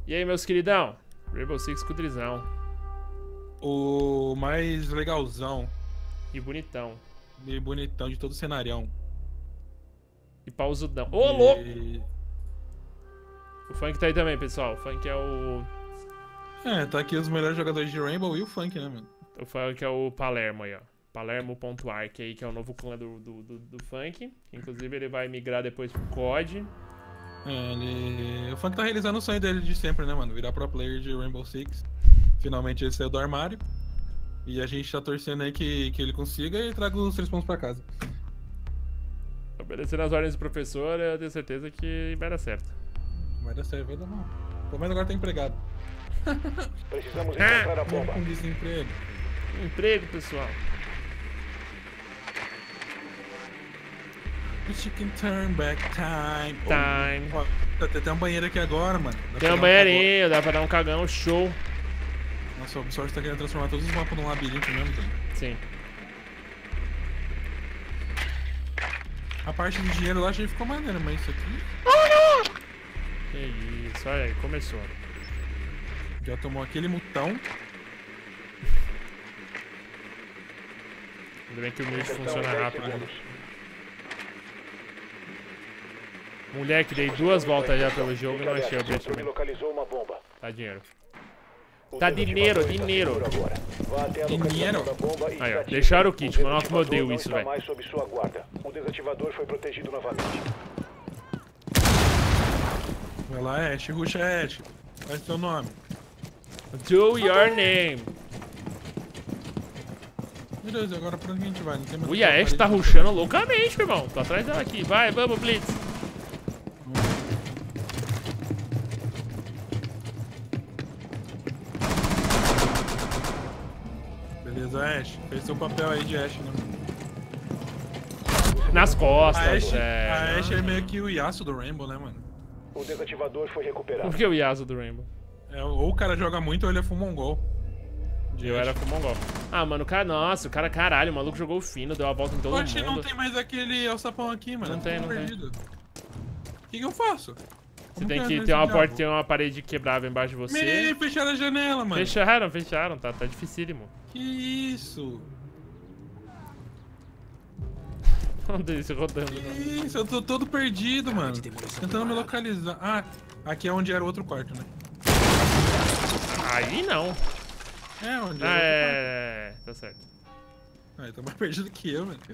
E aí, meus queridão? Rainbow Six Cudrizão. O mais legalzão E bonitão. e bonitão de todo o cenarião. E pausudão. Ô, louco! E... O Funk tá aí também, pessoal. O Funk é o... tá aqui os melhores jogadores de Rainbow e o Funk, né, mano? O Funk é o Palermo aí, ó. Palermo.arc aí, que é o novo clã do Funk. Inclusive, ele vai migrar depois pro COD. O Funk tá realizando o sonho dele de sempre, né, mano? Virar pro player de Rainbow Six. Finalmente ele saiu do armário. E a gente tá torcendo aí que ele consiga e traga os 3 pontos pra casa. Obedecendo as ordens do professor, eu tenho certeza que vai dar certo. Vai dar certo, vai dar mal. Pelo menos agora tá empregado. Precisamos encontrar a bomba. Com desemprego. Emprego, pessoal. Wish you can turn back time. Time. Ó, tem um banheiro aqui agora, mano. Tem um banheirinho, dá pra dar um cagão, show. Nossa, o Ubisoft tá querendo transformar todos os mapas num labirinto mesmo, velho. Sim. A parte do dinheiro lá achei que ficou maneiro, mas isso aqui... Que isso, olha aí, começou. Já tomou aquele mutão. Ainda bem que o mute funciona rápido. Né? Moleque, dei 2 voltas já pelo jogo e não achei o objetivo. Localizou uma bomba. Tá dinheiro. Tá dinheiro, dinheiro. Vá até a localização da bomba e Aí, ó, desative. deixaram o kit, O mano. Olha como eu odeio desativador isso, não velho. está mais sob sua guarda. O desativador foi protegido novamente. Vai lá, Ash. Ruxa, Ash. Qual é o seu nome? Do your name. Meu Deus, agora pra onde a gente vai? Não tem mais Ui, a aquela Ash tá parede. rushando loucamente, meu irmão. Tô atrás dela aqui. Vai, vamos, Blitz. Beleza, Ash. Fez seu papel aí de Ash, né? Nas A costas, Ash, é. a Ash é meio que o Yasuo do Rainbow, né, mano? O desativador foi recuperado. Por que o Yasuo do Rainbow? Ou o cara joga muito ou ele é full mongol. Eu era full mongol. Ah, mano, o cara, nossa, o cara, caralho, o maluco jogou fino, deu a volta em todo Eu acho que não mundo. tem mais aquele alçapão aqui, mano. Não tem, não tem. perdido. O que eu faço? Você tem que ter uma porta, tem uma parede quebrável embaixo de você. Me fecharam a janela, mano. Fecharam, tá dificílimo. Que isso? Olha isso rodando. Que isso? Eu tô todo perdido, mano. Tentando me localizar. Ah, aqui é onde era o outro quarto, né? Aí não. É, onde Ah, era tá certo. outro quarto. Ah, eu tô mais perdido que eu, velho.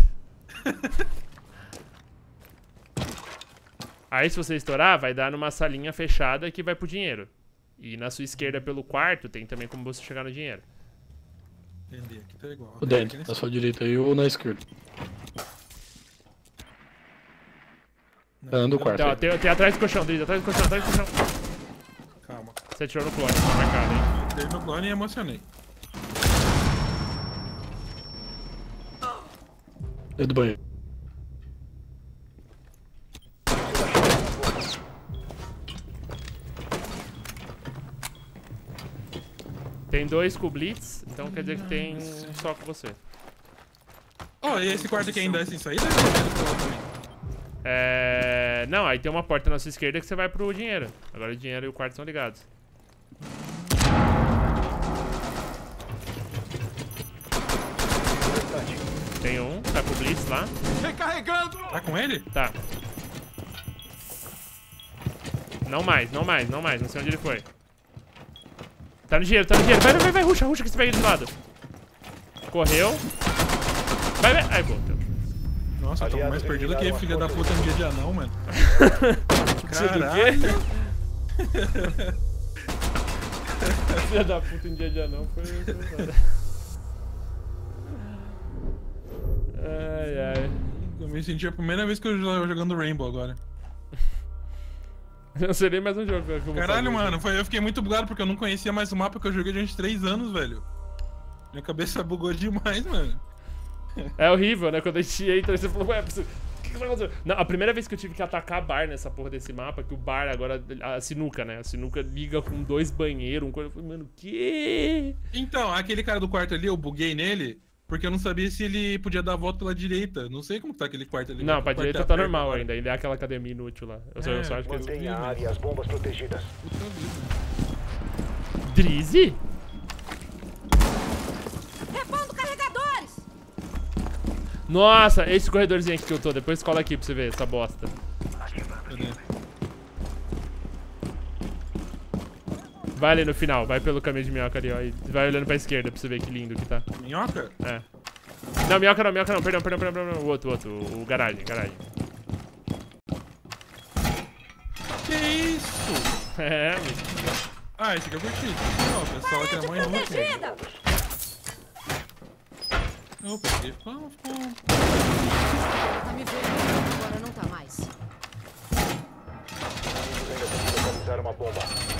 Aí se você estourar, vai dar numa salinha fechada que vai pro dinheiro. E na sua esquerda pelo quarto tem também como você chegar no dinheiro. Entendi, aqui tá igual. O dentro, na sua direita aí ou na esquerda? Tá dando o quarto. Então, ó, Aí. tem atrás do colchão, Driz, atrás do colchão, atrás do colchão. Calma. Você atirou no clone, tá marcado, hein? Dei no clone e emocionei. Dentro do banheiro. Tem 2 com o Blitz, então quer dizer que tem um só com você. Ó, e esse quarto aqui ainda é sem saída? Não, aí tem uma porta na sua esquerda que você vai pro dinheiro. Agora o dinheiro e o quarto são ligados. Tem um, tá com o Blitz lá. Tá com ele? Tá. Não mais, não sei onde ele foi. Tá no dinheiro. Vai, ruxa que você pega ele de lado. Correu. Vai. Ai, voltou. Nossa, eu tô mais perdido que filha da puta no dia de anão, mano. Caralho. Filha da puta em dia de anão foi... Ai. Eu me senti a primeira vez que eu tava jogando Rainbow agora. Eu não sei nem mais onde eu vou. Caralho, mano, eu fiquei muito bugado porque eu não conhecia mais o mapa que eu joguei durante 3 anos, velho. Minha cabeça bugou demais, mano. É horrível, né? Quando a gente entra, você falou, ué, o que tá acontecendo? Não, a primeira vez que eu tive que atacar bar nessa porra desse mapa, que o bar agora, a sinuca, né? A sinuca liga com 2 banheiros, eu falei, mano, o quê? Então, aquele cara do quarto ali, eu buguei nele, Porque eu não sabia se ele podia dar a volta pela direita. Não sei como tá aquele quarto ali. Não, pra direita tá normal ainda. Ainda é aquela academia inútil lá. Eu só acho que eles... Mantenha a área e as bombas protegidas. Puta vida. Drizzy? Repondo carregadores! Nossa, esse corredorzinho aqui que eu tô. Depois cola aqui pra você ver essa bosta. Cadê? Vai ali no final, vai pelo caminho de minhoca ali, ó. E vai olhando pra esquerda pra você ver que lindo que tá. Minhoca? É. Não, minhoca não, perdão. O outro. O garagem. Que isso? É, Ah, esse aqui eu curti. Não, o pessoal aqui é mãe inútil. Eu peguei pão. Tá me vendo, agora não tá mais. Inimigos ainda tentam localizar uma bomba.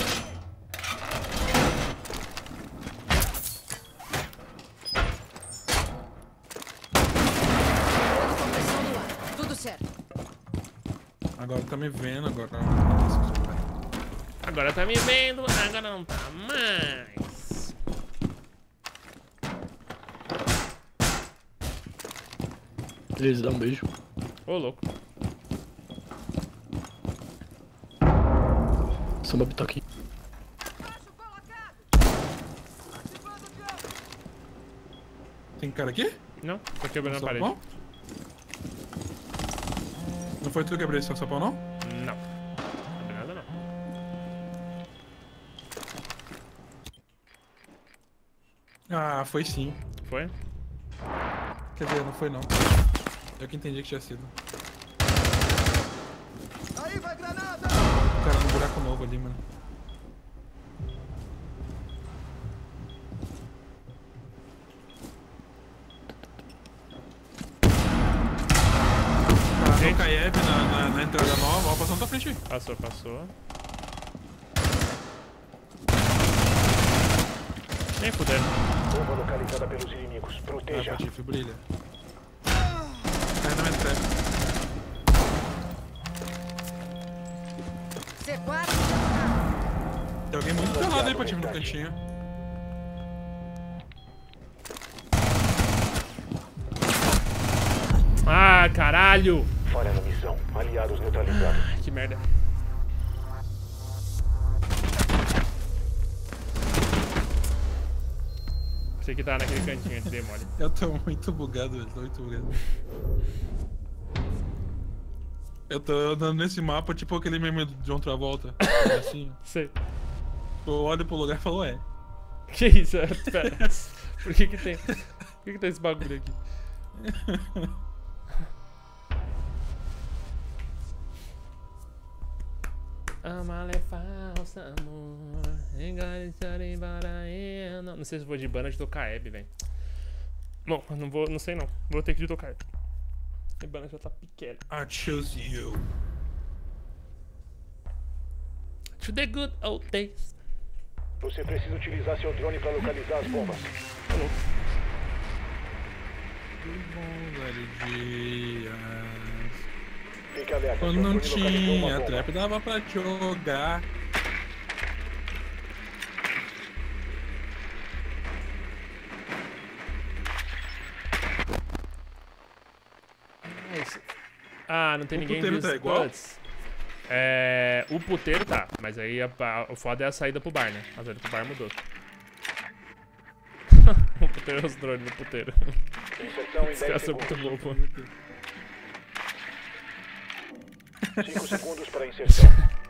Compressão no ar. Tudo certo. Agora tá me vendo, agora. agora tá me vendo, agora não tá mais. Eles dão um beijo. Ô, louco. Samba bitoque. Tem cara aqui? Não, tô quebrando a parede. Sapão? Não foi tu que quebrou esse sapão, não? Não. Não tem nada, não. Ah, foi sim. Foi? Quer dizer, não foi não. Eu que entendi que tinha sido. Aí vai granada! O cara no buraco novo ali, mano. Tem um Kaev na entrada nova. Ó, passou na tua frente aí. Passou. Nem fudendo. Bomba localizada pelos inimigos. Ah, Proteja. Patife, brilha. Cai na minha trap. C4. Tem alguém muito pelado aí, Patife, no cantinho. Ah, caralho! Falha na missão. Aliados neutralizados. Que merda. Você que tá naquele cantinho de demônio. Eu tô muito bugado, velho. Tô muito bugado. Eu tô andando nesse mapa, tipo aquele meme de John Travolta. Assim. Sei. Eu olho pro lugar e falo, é. Que isso? Pera. Por que tem? Por que tem esse bagulho aqui? Amar é falso, amor. Não sei se eu vou de banda de tocar Eb, velho. Bom, não sei não. Vou ter que de tocar Eb. A banda já tá pequena. I choose you. To the good old days. Você precisa utilizar seu drone para localizar as bombas. Tá louco. Que bom, velho, dias. Fique alerta. Quando seu não drone localizou uma tinha bomba. trap, dava pra jogar. Ah, não tem O ninguém puteiro de tá igual? Spuds. O puteiro tá, mas aí o foda é a saída pro bar, né? A saída pro bar mudou. O puteiro é os drones no puteiro. Inserção em 10 Esse cara é segundos. muito bom, pô. 5 segundos para inserção.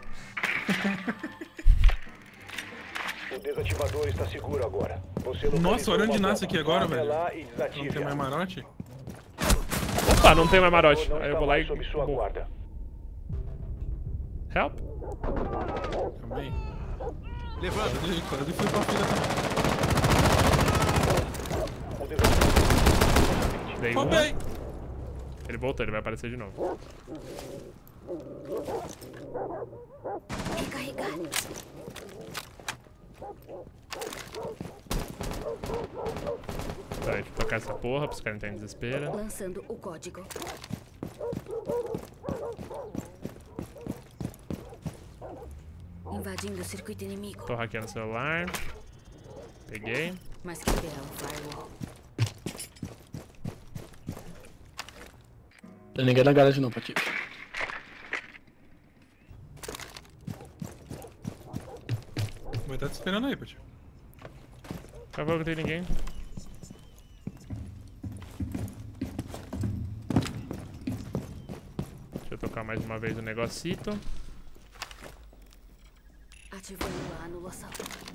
O desativador está seguro agora. Você Nossa, olha onde localizou uma nasce bomba. aqui agora, Vá até velho. lá e Não desative. tem mais marote? Opa, não tem mais marote. Não Aí eu está vou lá e... mais sob sua Bom, guarda. help? Calma aí. Levanta. Quase fui pra fila também. O desativador. Dei um. Roubei! Ele voltou, ele vai aparecer de novo. Recarregar. Tá, deixa eu tocar essa porra pros caras não terem desespero. Lançando o código. Invadindo o circuito inimigo. Tô hackeando o celular. Peguei. Mas que esperar um firewall. Tem ninguém na garagem não, Pati. Vai estar te esperando aí, Pati. Acabou que não tem ninguém. Deixa eu tocar mais uma vez o negocito. Ativando a anulação.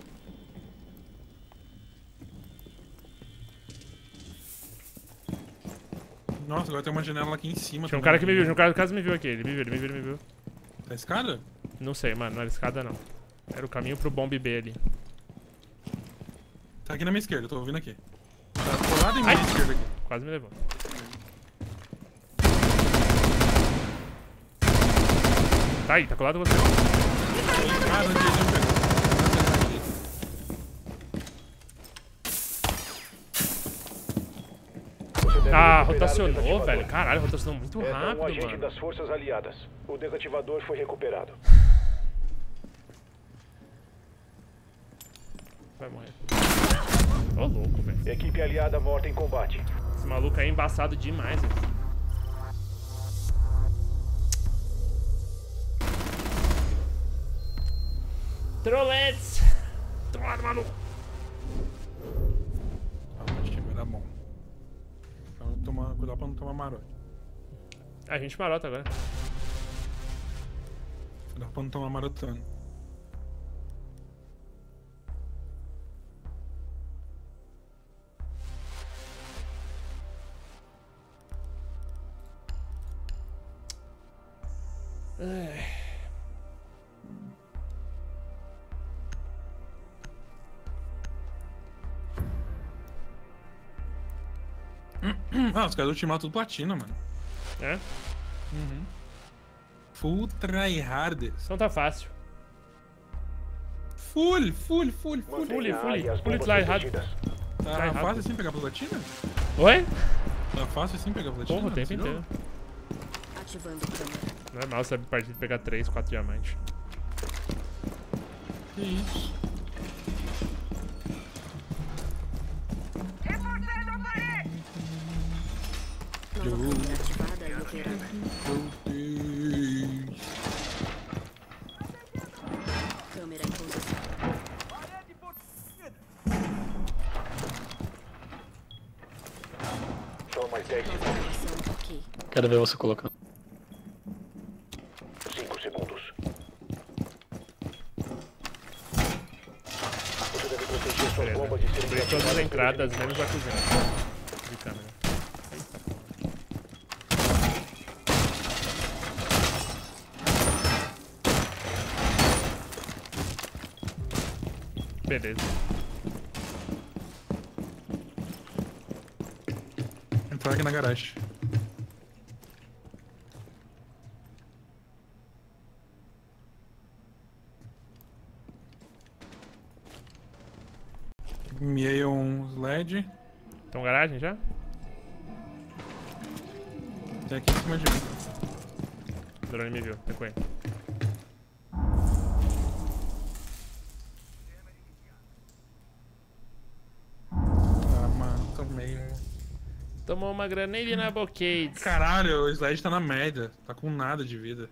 Nossa, agora tem uma janela aqui em cima. Tinha um também. cara que me viu, tinha um cara que quase me viu aqui. Ele me viu. Tá escada? Não sei, mano, não era escada não. Era o caminho pro bomb B ali. Tá aqui na minha esquerda, eu tô ouvindo aqui. Tá colado em minha esquerda aqui. Quase me levou. Tá aí, tá colado você. Ah, não direita, não pegou. Você deve Ah, recuperar o rotacionou, desativador. velho. Caralho, rotacionou muito É um rápido, agente mano. das forças aliadas. O desativador foi recuperado. Vai morrer. Ô, louco, velho. Equipe aliada morta em combate. Esse maluco aí é embaçado demais, velho. Trollets! Trollado, maluco! Ah, acho que vai dar bom. Cuidado pra não tomar marote. A gente marota agora. Cuidado pra não tomar marotando. Ah, os caras do Ultimato tudo platina, mano. É? Full tryhard. Então tá fácil. Full. Fully Mantenha a área e as bombas tryhard. protegidas. Tá Tryhard. fácil assim pegar platina? Oi? Tá fácil assim pegar platina? Porra, o tempo Você viu? inteiro. Ativando câmera. Normal, você partir de pegar 3, 4 diamantes. Que isso? Nova câmera ativada e operando. Meu Deus. Câmera em posição. Só mais 10 Nova segundos. munição ok. Quero ver você colocando. 5 segundos. Você deve proteger suas Beleza. bombas de serem Abri todas as desativadas entradas, por menos a cozinha. De câmera. Beleza. Entrar aqui na garagem. Miei um LED. Então, garagem já? Tem aqui em cima de mim. O drone me viu, tá com ele. Ah, mano, tomei. Tomou uma granada na boquete. Caralho, o slide tá na média. Tá com nada de vida.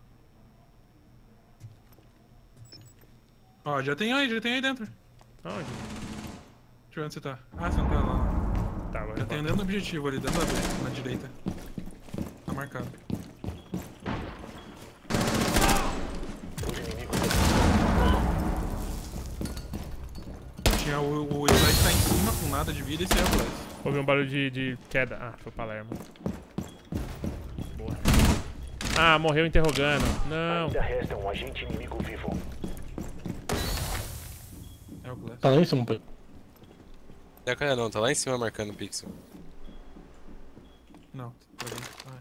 Ó, já tem aí dentro. Onde? Deixa eu ver onde você tá. Ah, você não tá lá. Tá, vai Já tem dentro do objetivo ali, dentro da B, na direita. Tá marcado. Os inimigos Tinha o slide tá em cima com nada de vida e esse é o Blast. Houve um barulho de queda. Ah, foi o Palermo. Boa. Ah, morreu interrogando. Não. ainda resta um agente inimigo vivo. É o Blast. Tá lá em cima, pai. Não, tá lá em cima marcando o pixel. Não, tá ali. Ah.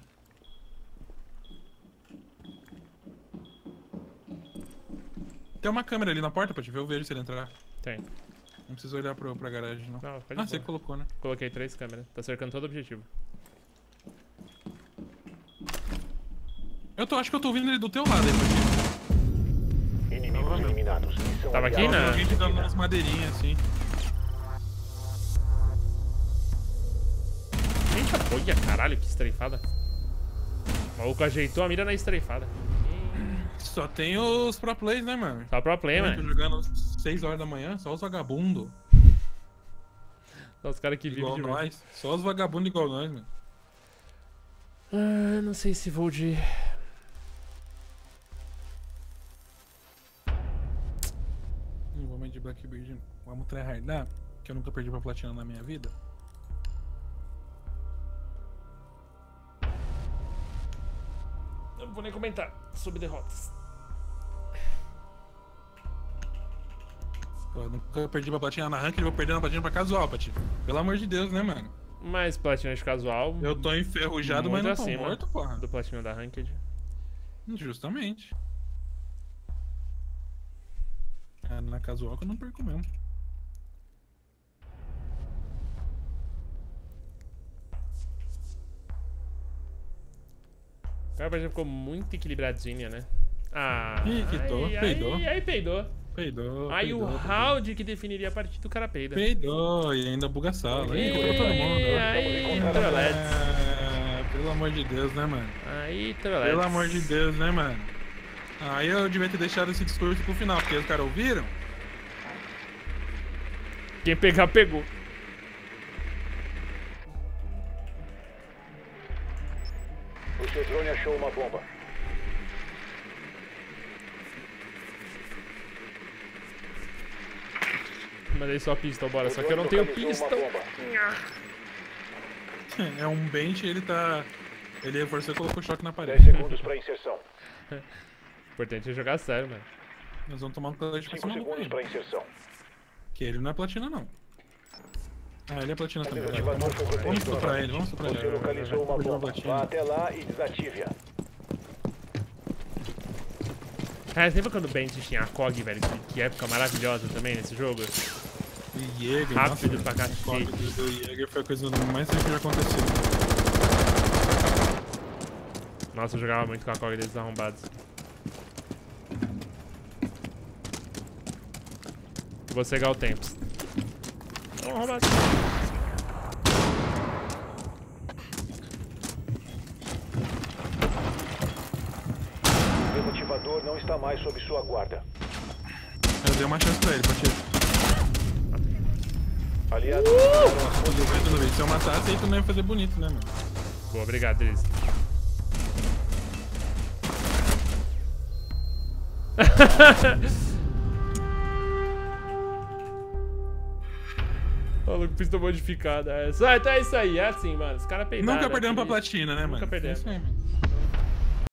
Tem uma câmera ali na porta pra te ver, eu vejo se ele entrar. Tem. Não precisa olhar pra garagem, não. Não, pode Ah, você que colocou, né? Coloquei 3 câmeras. Tá cercando todo o objetivo. Acho que eu tô ouvindo ele do teu lado aí, Pati. Inimigos eliminados. Missão Tava aqui, aliada né? Alguém ficando conseguida. nas madeirinhas, assim. Gente, apoia, caralho, que estrefada. O maluco ajeitou a mira na estrefada. Só tem os pro plays, né, mano? Só pro play, Tô mano. jogando 6 horas da manhã, só os vagabundos. Só os caras que vivem Igual de verdade. nós. Só os vagabundos igual nós, mano. Ah, não sei se vou de... Não vou mais de Blackbeard. Vamos tryhardar, que eu nunca perdi pra platina na minha vida. Eu não vou nem comentar sobre derrotas. Pô, eu nunca perdi pra platina na ranked, vou perder na platina pra casual, Pati. Pelo amor de Deus, né, mano? Mas platina de casual... Eu tô enferrujado, mas muito não tô acima morto, porra. do platina da Ranked. Justamente. É na casual que eu não perco mesmo. O cara já ficou muito equilibradinha, né? Ah, Ih, quitou, peidou. Aí peidou. Peidou. Aí peidou, o round que definiria a partida, o cara peida. Peidou e ainda buga a sala. Ih, cortou todo mundo. Aí, troletes. Pelo amor de Deus, né, mano? Aí, troletes. Pelo amor de Deus, né, mano? Aí eu devia ter deixado esse discurso pro final, porque os caras ouviram. Quem pegar, pegou. O seu drone achou uma bomba. Mandei só pistol, bora. O Só que eu não drone tenho localizou pistol. uma bomba. É um bench, ele tá... Ele reforçou e colocou choque na 10 parede. segundos para inserção. O importante é jogar sério, mano. Nós vamos tomar um colete pra 5 cima do segundos para inserção. Que ele não é platina, não. Ah, ele é platina O também. desativador foi Vamos protegido. estuprar ele, vamos estuprar Você ele. localizou uma Depois de uma bomba. platina. Vá até lá e desative-a. Cara, você lembra quando o Bench tinha a COG, velho? Que época maravilhosa também nesse jogo? E Jäger, Rápido nossa, pra cacete. a cópia do Jäger foi a coisa mais simples que já aconteceu. Nossa, eu jogava muito com a COG desses arrombados. Vou cegar o tempo. Arrombado. O desativador não está mais sob sua guarda. Eu dei uma chance pra ele, Patife. Aliado. Se eu matasse, aí tu não ia fazer bonito, né, mano? Boa, obrigado, Delis. Maluco, pistol modificada. Então é isso aí, é assim, mano. Os caras peidaram. Nunca perdemos pra triste. platina, né, mano? Nunca perdemos. É isso aí, mano.